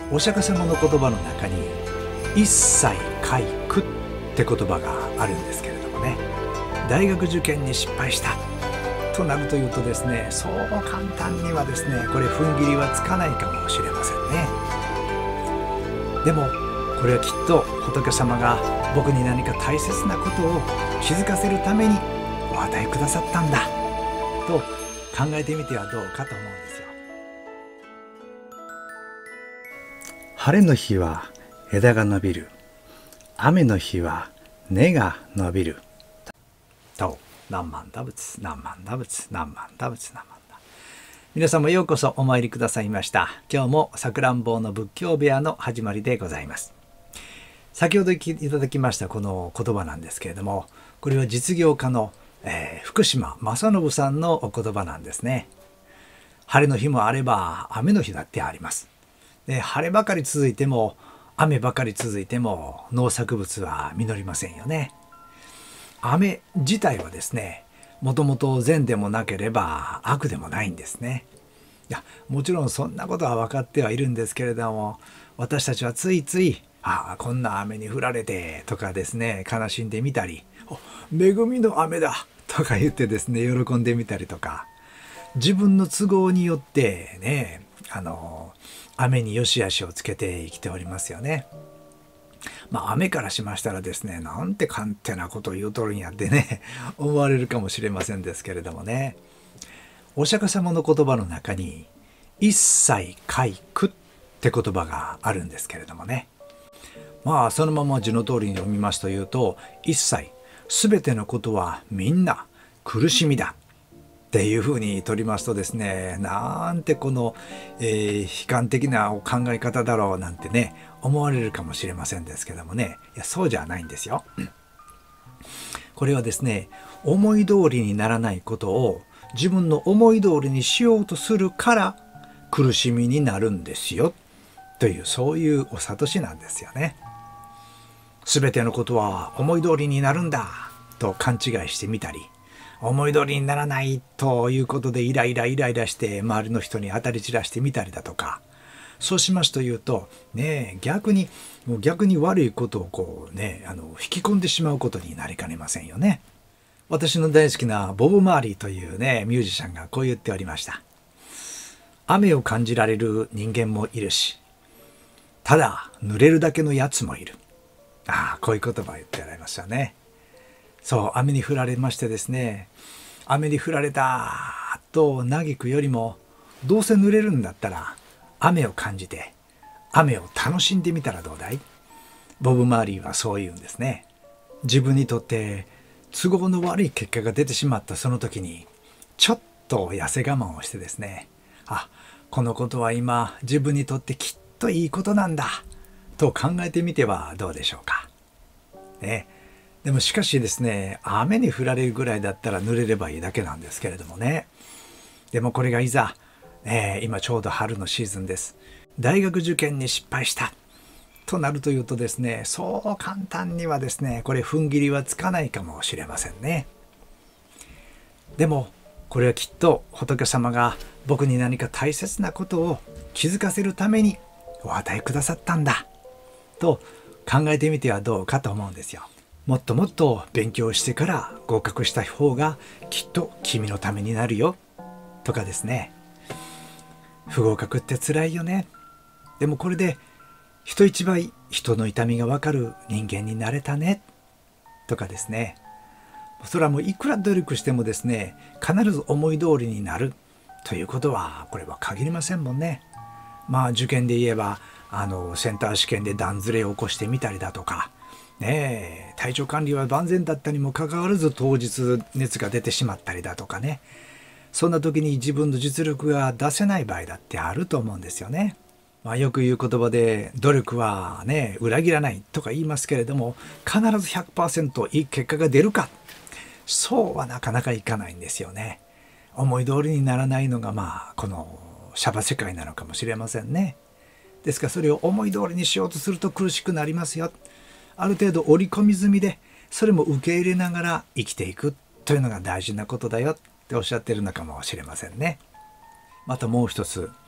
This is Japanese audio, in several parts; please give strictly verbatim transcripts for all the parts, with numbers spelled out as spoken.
お釈迦様の言葉の中に一切皆苦って言葉があるんですけれどもね、大学受験に失敗したとなるというとですね、そう簡単にはですねこれ踏ん切りはつかないかもしれませんね。でもこれはきっと仏様が僕に何か大切なことを気づかせるためにお与えくださったんだと考えてみてはどうかと思うんですよ。晴れの日は枝が伸びる、雨の日は根が伸びると、何万打仏何万打仏何万打仏何万打。皆さんもようこそお参りくださいました。今日もさくらんぼの仏教部屋の始まりでございます。先ほどいただきましたこの言葉なんですけれども、これは実業家の、えー、福島正信さんのお言葉なんですね。晴れの日もあれば雨の日だってあります。で、晴ればかり続いても雨ばかり続いても農作物は実りませんよね。雨自体はですね、もともと善でもなければ悪でもないんですね。いや、もちろんそんなことは分かってはいるんですけれども、私たちはついついああこんな雨に降られてとかですね悲しんでみたり、恵みの雨だとか言ってですね喜んでみたりとか、自分の都合によってねあの雨に良し悪しをつけて生きておりますよね。まあ雨からしましたらですね、なんて勝手なことを言うとるんやってね思われるかもしれませんですけれどもね、お釈迦様の言葉の中に一切皆苦って言葉があるんですけれどもね、まあそのまま字の通りに読みますというと、一切全てのことはみんな苦しみだっていうふうに取りますとですね、なんてこの、えー、悲観的な考え方だろうなんてね思われるかもしれませんですけどもね、いやそうじゃないんですよ。これはですね、思い通りにならないことを自分の思い通りにしようとするから苦しみになるんですよという、そういうお諭しなんですよね。すべてのことは思い通りになるんだと勘違いしてみたり、思い通りにならないということでイライライライラして周りの人に当たり散らしてみたりだとか、そうしますというとね、逆にもう逆に悪いことをこうねあの引き込んでしまうことになりかねませんよね。私の大好きなボブ・マーリーというねミュージシャンがこう言っておりました。雨を感じられる人間もいるし、ただ濡れるだけのやつもいる。ああ、こういう言葉を言っておられましたね。そう、雨に降られましてですね、雨に降られたと嘆くよりも、どうせ濡れるんだったら雨を感じて雨を楽しんでみたらどうだい。ボブ・マーリーはそう言うんですね。自分にとって都合の悪い結果が出てしまったその時にちょっと痩せ我慢をしてですね、あ、このことは今自分にとってきっといいことなんだと考えてみてはどうでしょうかね。でもしかしですね、雨に降られるぐらいだったら濡れればいいだけなんですけれどもね。でもこれがいざ、ね、今ちょうど春のシーズンです。大学受験に失敗したとなるというとですね、そう簡単にはですねこれ踏ん切りはつかないかもしれませんね。でもこれはきっと仏様が僕に何か大切なことを気づかせるためにお与えくださったんだと考えてみてはどうかと思うんですよ。もっともっと勉強してから合格した方がきっと君のためになるよとかですね、不合格って辛いよね、でもこれで人一倍人の痛みがわかる人間になれたねとかですね、それはもういくら努力してもですね必ず思い通りになるということはこれは限りませんもんね。まあ受験で言えばあのセンター試験で段ずれを起こしてみたりだとかね、え体調管理は万全だったにもかかわらず当日熱が出てしまったりだとかね、そんな時に自分の実力が出せない場合だってあると思うんですよね。まあ、よく言う言葉で努力はね裏切らないとか言いますけれども、必ず ひゃくパーセント いい結果が出るか、そうはなかなかいかないんですよね。思い通りにならないのがまあこのシャバ世界なのかもしれませんね。ですからそれを思い通りにしようとすると苦しくなりますよ。ある程度織り込み済みでそれも受け入れながら生きていくというのが大事なことだよっておっしゃってるのかもしれませんね。またもう一つ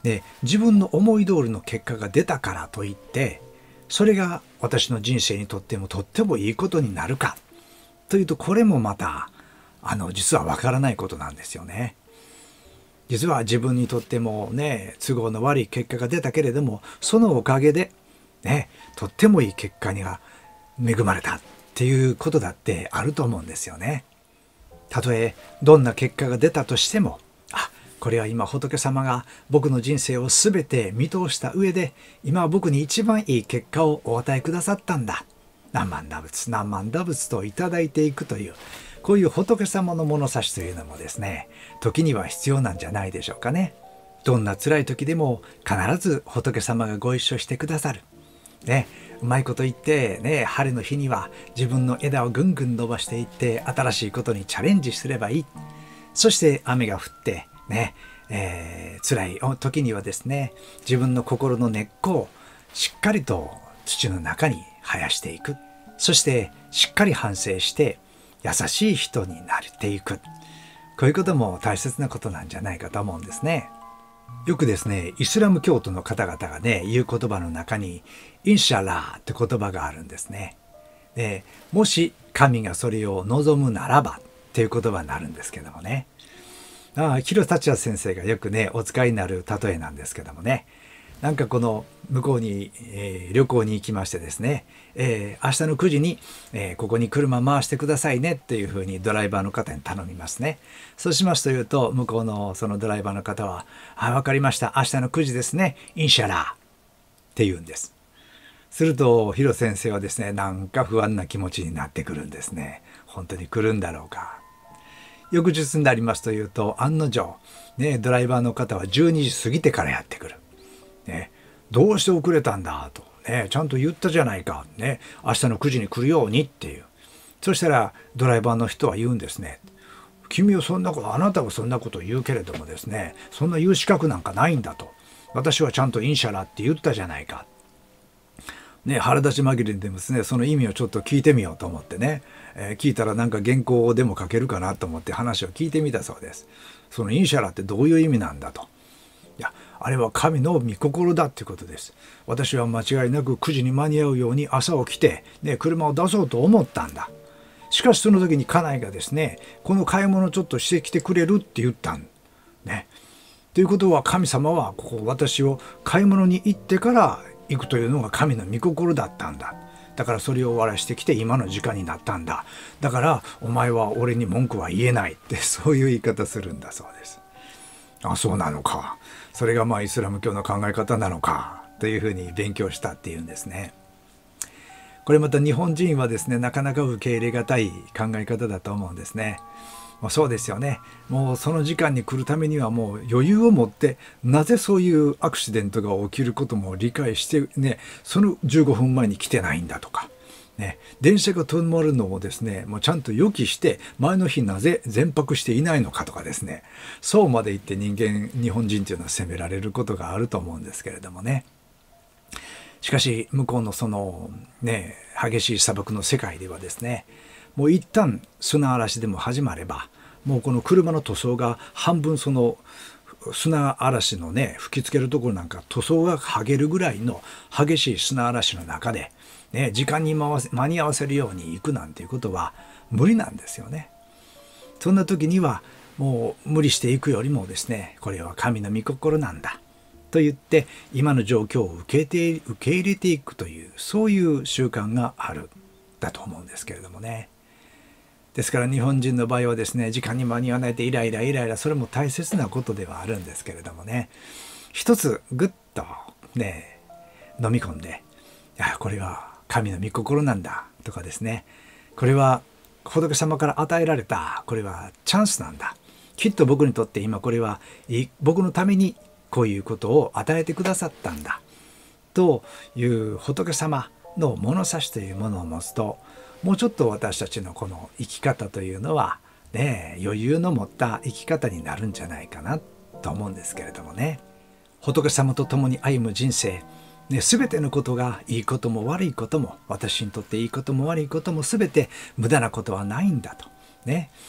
で自分の思い通りの結果が出たからといってそれが私の人生にとってもとってもいいことになるかというと、これもまたあの実はわからないことなんですよね。実は自分にとってもね都合の悪い結果が出たけれども、そのおかげでねとってもいい結果には恵まれたっていうことだってあると思うんですよね。たとえどんな結果が出たとしても、あ、これは今仏様が僕の人生を全て見通した上で今僕に一番いい結果をお与えくださったんだ、何万打仏何万打仏といただいていくという、こういう仏様の物差しというのもですね、時には必要なんじゃないでしょうかね。どんな辛い時でも必ず仏様がご一緒してくださる。ね、うまいこと言ってね、晴れの日には自分の枝をぐんぐん伸ばしていって新しいことにチャレンジすればいい。そして雨が降ってね、えー、辛い時にはですね、自分の心の根っこをしっかりと土の中に生やしていく。そしてしっかり反省して優しい人になっていく。こういうことも大切なことなんじゃないかと思うんですね。よくですね、イスラム教徒の方々がね言う言葉の中にインシャラーって言葉があるんですね。で、もし神がそれを望むならばっていう言葉になるんですけどもね。ああ、広達也先生がよくねお使いになる例えなんですけどもね、なんかこの向こうに、えー、旅行に行きましてですね、えー、明日のくじに、えー、ここに車回してくださいねっていうふうにドライバーの方に頼みますね。そうしますと言うと、向こうのそのドライバーの方は「あ、わかりました、明日のくじですね、インシャラー」って言うんです。するとヒロ先生はですね、なんか不安な気持ちになってくるんですね。本当に来るんだろうか。翌日になりますと言うと、案の定、ね、ドライバーの方はじゅうにじ過ぎてからやってくる。ね、どうして遅れたんだと、ね、ちゃんと言ったじゃないか、ね、明日のくじに来るようにっていう。そしたらドライバーの人は言うんですね。君はそんなこと、あなたはそんなことを言うけれどもですね、そんな言う資格なんかないんだと。私はちゃんとインシャラって言ったじゃないか。ね、腹立ち紛れにでもですね、その意味をちょっと聞いてみようと思ってね、えー、聞いたらなんか原稿でも書けるかなと思って話を聞いてみたそうです。そのインシャラってどういう意味なんだと。いや、あれは神の御心だっていうことです。私は間違いなくくじに間に合うように朝起きて、ね、車を出そうと思ったんだ。しかしその時に家内がですね、この買い物ちょっとしてきてくれるって言ったん。ね。ということは神様はここ私を買い物に行ってから行くというのが神の御心だったんだ。だからそれを終わらしてきて今の時間になったんだ。だからお前は俺に文句は言えないって、そういう言い方するんだそうです。あ、そうなのか。それがまあイスラム教の考え方なのかというふうに勉強したっていうんですね。これまた日本人はですね、なかなか受け入れがたい考え方だと思うんですね。もうそうですよね。もうその時間に来るためにはもう余裕を持って、なぜそういうアクシデントが起きることも理解してね、そのじゅうごふんまえに来てないんだとか。ね、電車が止まるのをですね、もうちゃんと予期して前の日なぜ全泊していないのかとかですね、そうまで言って人間日本人というのは責められることがあると思うんですけれどもね。しかし向こうのそのね激しい砂漠の世界ではですね、もう一旦砂嵐でも始まれば、もうこの車の塗装が半分その砂嵐のね吹きつけるところなんか塗装が剥げるぐらいの激しい砂嵐の中で、ね、時間に間に合わせるように行くなんていうことは無理なんですよね。そんな時にはもう無理していくよりもですね、これは神の御心なんだと言って今の状況を受けて受け入れていくという、そういう習慣があるだと思うんですけれどもね。ですから日本人の場合はですね、時間に間に合わないでイライライライラ、それも大切なことではあるんですけれどもね、一つぐっとね飲み込んで、いやこれは神の御心なんだとかですね、これは仏様から与えられた、これはチャンスなんだ、きっと僕にとって今これは僕のためにこういうことを与えてくださったんだという仏様の物差しというものを持つと、もうちょっと私たちのこの生き方というのはね、余裕の持った生き方になるんじゃないかなと思うんですけれどもね。仏様と共に歩む人生、ね、全てのことがいいことも悪いことも、私にとっていいことも悪いことも全て無駄なことはないんだとね。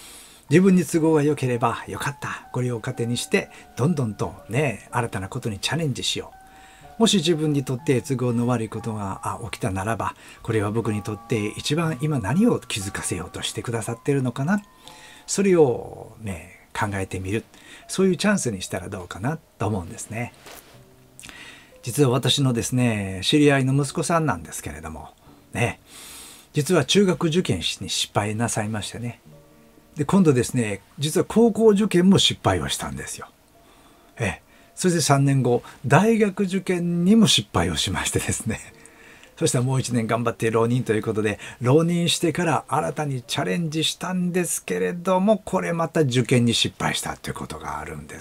自分に都合が良ければよかった、これを糧にしてどんどんとね新たなことにチャレンジしよう。もし自分にとって都合の悪いことが起きたならば、これは僕にとって一番今何を気づかせようとしてくださっているのかな、それをね考えてみる、そういうチャンスにしたらどうかなと思うんですね。実は私のですね知り合いの息子さんなんですけれどもね、実は中学受験に失敗なさいましてね、で今度ですね実は高校受験も失敗をしたんですよ。ええ、それでさんねんご大学受験にも失敗をしましてですね、そしたらもういちねん頑張って浪人ということで浪人してから新たにチャレンジしたんですけれども、これまた受験に失敗したということがあるんです。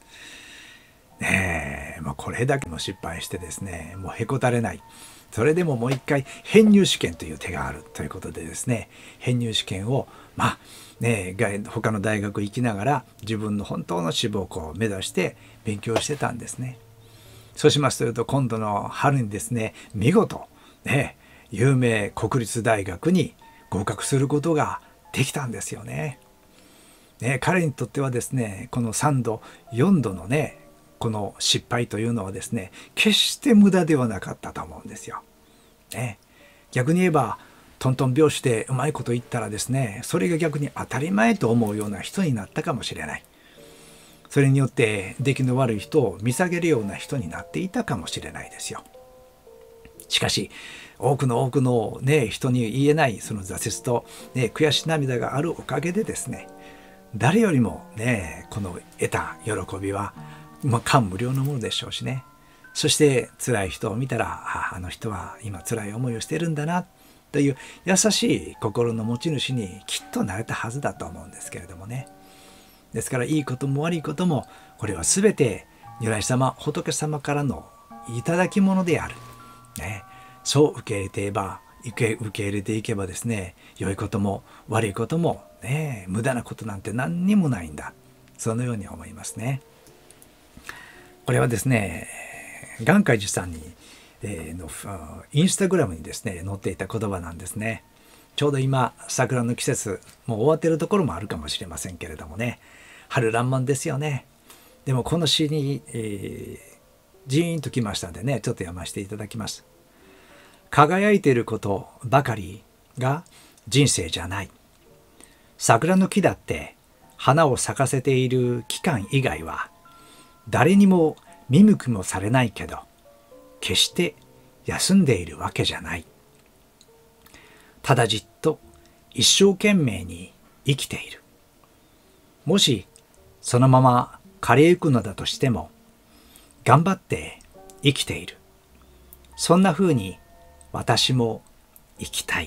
ねえ、もうこれだけも失敗してですねもうへこたれない。それでももう一回編入試験という手があるということでですね、編入試験をまあね他の大学行きながら自分の本当の志望校を目指して勉強してたんですね。そうしますと今度の春にですね見事ね有名国立大学に合格することができたんですよね。ね、彼にとってはですねこのさんどよんどのねこの失敗というのはですね決して無駄ではなかったと思うんですよ。ね、逆に言えばトントン拍子でうまいこと言ったらですねそれが逆に当たり前と思うような人になったかもしれない。それによって出来の悪い人を見下げるような人になっていたかもしれないですよ。しかし多くの多くの、ね、人に言えないその挫折と、ね、悔し涙があるおかげでですね誰よりもねこの得た喜びはまあ、感無量のものでしょうしね。そして辛い人を見たら あ, あの人は今辛い思いをしてるんだなという優しい心の持ち主にきっとなれたはずだと思うんですけれどもね。ですからいいことも悪いこともこれは全て如来様仏様からの頂き物である、ね、そう受け入れていれば受け、受け入れていけばですね良いことも悪いことも、ね、無駄なことなんて何にもないんだ、そのように思いますね。これはですね眼海寺さんに、えー、のインスタグラムにですね載っていた言葉なんですね。ちょうど今桜の季節もう終わっているところもあるかもしれませんけれどもね、春爛漫ですよね。でもこの詩に、えー、ジーンときましたんでねちょっと読ませていただきます。輝いていることばかりが人生じゃない。桜の木だって花を咲かせている期間以外は誰にも見向きもされないけど決して休んでいるわけじゃない。ただじっと一生懸命に生きている。もしそのまま枯れゆくのだとしても頑張って生きている。そんなふうに私も生きたい。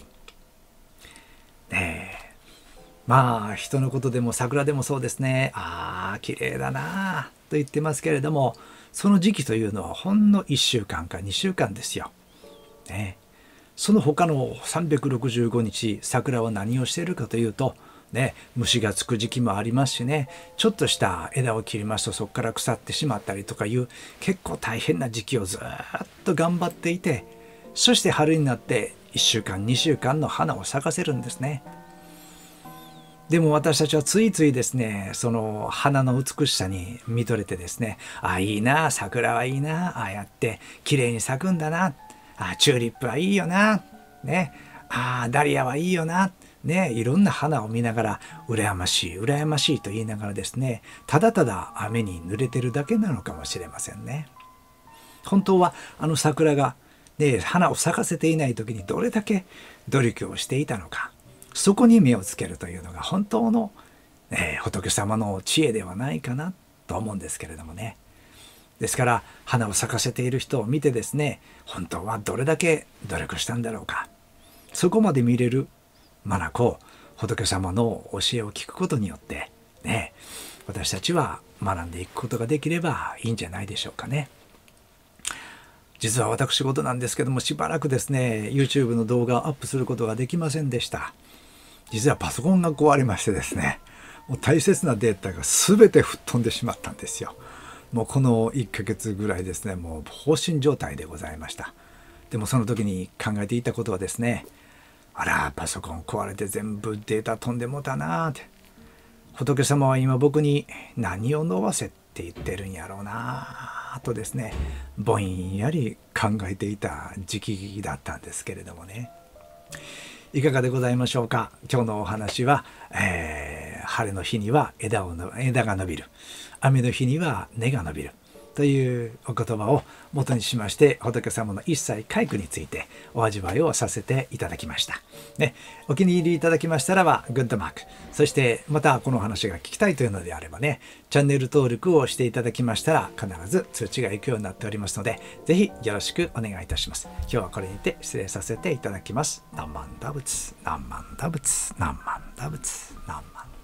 ねえ、まあ人のことでも桜でもそうですね。ああ綺麗だなと言ってますけれども、その時期というのはほんのいっしゅうかんかにしゅうかんですよ。ね、その他のさんびゃくろくじゅうごにち桜は何をしているかというと、ね、虫がつく時期もありますしね、ちょっとした枝を切りますとそこから腐ってしまったりとかいう結構大変な時期をずっと頑張っていて、そして春になっていっしゅうかんにしゅうかんの花を咲かせるんですね。でも私たちはついついですねその花の美しさに見とれてですね、あいいな桜はいいな、ああやって綺麗に咲くんだな、あチューリップはいいよな、ね、あダリアはいいよな、ね、いろんな花を見ながら羨ましい羨ましいと言いながらですねただただ雨に濡れてるだけなのかもしれませんね。本当はあの桜が、ね、花を咲かせていない時にどれだけ努力をしていたのか、そこに目をつけるというのが本当の、えー、仏様の知恵ではないかなと思うんですけれどもね。ですから花を咲かせている人を見てですね本当はどれだけ努力したんだろうか、そこまで見れる眼、仏様の教えを聞くことによってね私たちは学んでいくことができればいいんじゃないでしょうかね。実は私事なんですけどもしばらくですね YouTube の動画をアップすることができませんでした。実はパソコンが壊れましてですねもう大切なデータが全て吹っ飛んでしまったんですよ。もうこのいっかげつぐらいですねもう放心状態でございました。でもその時に考えていたことはですね、あらパソコン壊れて全部データ飛んでもうたなーって、 仏様は今僕に何を飲ませって言ってるんやろうなとですね、ぼんやり考えていた時期だったんですけれどもね。いかがでございましょうか。今日のお話は、えー、晴れの日には枝をの枝が伸びる、雨の日には根が伸びるというお言葉を元にしまして、仏様の一切皆苦についてお味わいをさせていただきました。ね、お気に入りいただきましたらばグッドマーク、そしてまたこの話が聞きたいというのであればね、チャンネル登録をしていただきましたら必ず通知が行くようになっておりますので、ぜひよろしくお願いいたします。今日はこれにて失礼させていただきます。何万打仏、何万打仏、何万打仏、何万打仏。